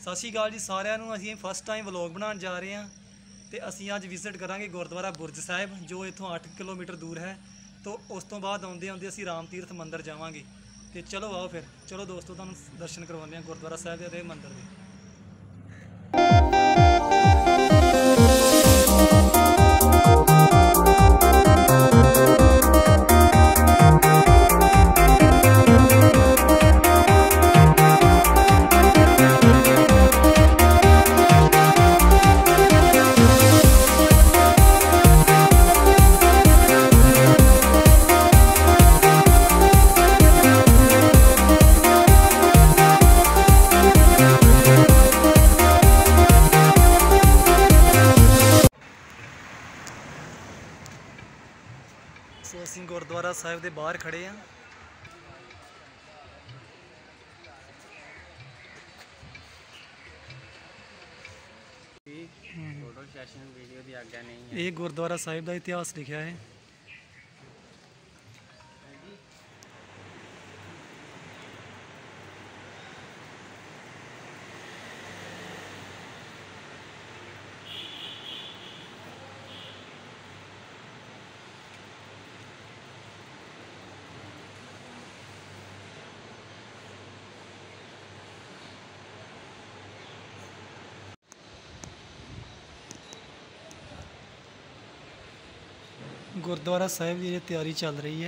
सत श्री अकाल जी सारिਆਂ ਨੂੰ। ਅਸੀਂ फस्ट टाइम व्लॉग बनाने जा रहे हैं तो ਅਸੀਂ ਅੱਜ विजिट करांगे गुरुद्वारा बुरज साहिब जो इतों 8 किलोमीटर दूर है। तो उस तो बाद आउंदे आउंदे ਅਸੀਂ राम तीर्थ मंदिर जावांगे। तो चलो आओ फिर चलो दोस्तों तुहानूं दर्शन करवाने हैं गुरुद्वारा साहिब के मंदिर के। सो असीं गुरुद्वारा साहिब के बाहर खड़े हैं। फोटो सेशन वीडियो की आज्ञा नहीं है। ये गुरुद्वारा साहिब का इतिहास लिखा है। गुरुद्वारा साहिब की तैयारी चल रही है।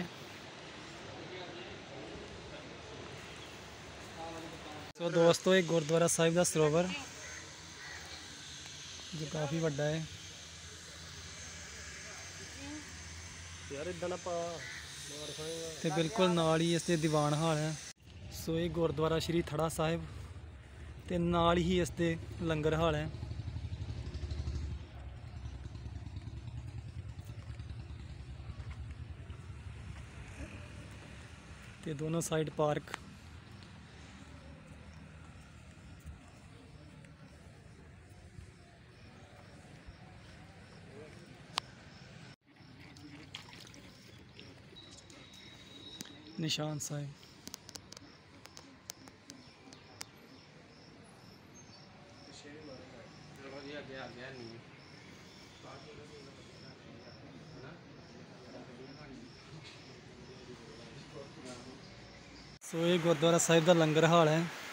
तो दोस्तों एक गुरुद्वारा साहिब का सरोवर जो काफ़ी बड़ा है। तो बिल्कुल नाल ही इसके दीवान हाल है। सो ये गुरुद्वारा श्री थड़ा साहिब ते नाल ही इसके लंगर हाल है। ते दोनों साइड पार्क। निशान साहिब सो ये गुरुद्वारा साहिब का लंगर हाल है।